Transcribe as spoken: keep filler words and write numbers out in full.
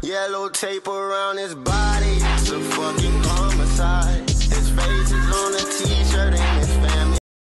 Yellow tape around his body. It's a fucking